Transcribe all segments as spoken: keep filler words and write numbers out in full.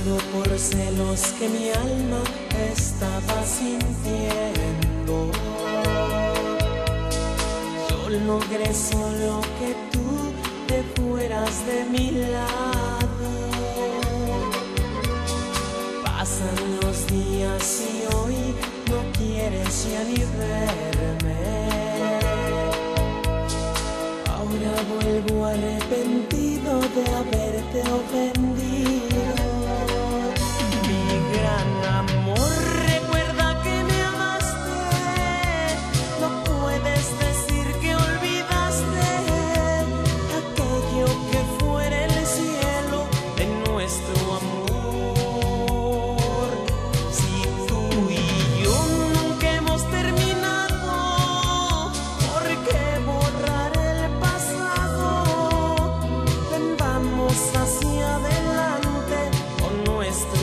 juro por celos que mi alma estaba sintiendo. Yo logré solo que tú te fueras de mi lado. Pasan los días y hoy no quieres ya ni verme. Ahora vuelvo arrepentido de haberte ofendido. Mi gran amor, recuerda que me amaste. No puedes decir que olvidaste aquello que fuera el cielo de nuestro amor. Si tú y yo nunca hemos terminado, ¿por qué borrar el pasado? Ven, vamos hacia adelante con nuestro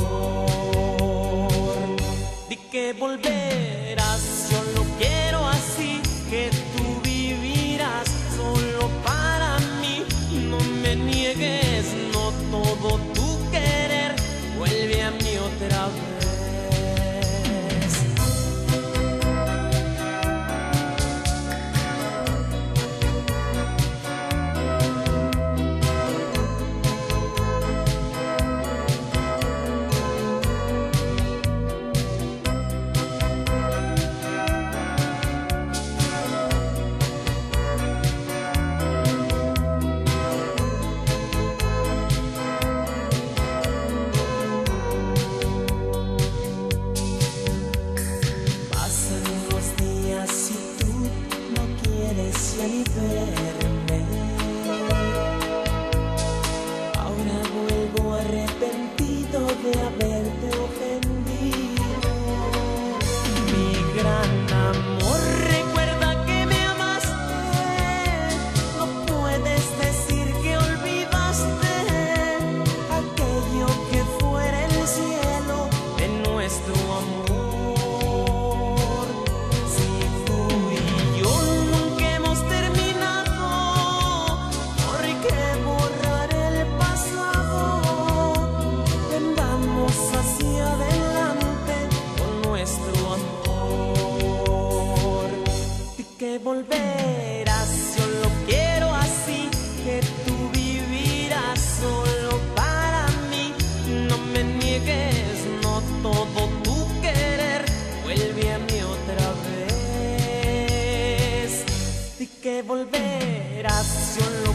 amor. Di que volverás, yo lo quiero así, que tú vivirás solo para mí. No me niegues, no todo tu querer vuelve a mí otra vez. Ya ni verme. Ahora vuelvo arrepentido de haberte ofendido. Mi gran amor, recuerda que me amaste. No puedes decir que olvidaste aquello que fuera el cielo de nuestro amor. Hacia adelante con nuestro amor. Di que volverás, yo lo quiero así, que tú vivirás solo para mí. No me niegues, no todo tu querer vuelve a mí otra vez. Di que volverás, yo lo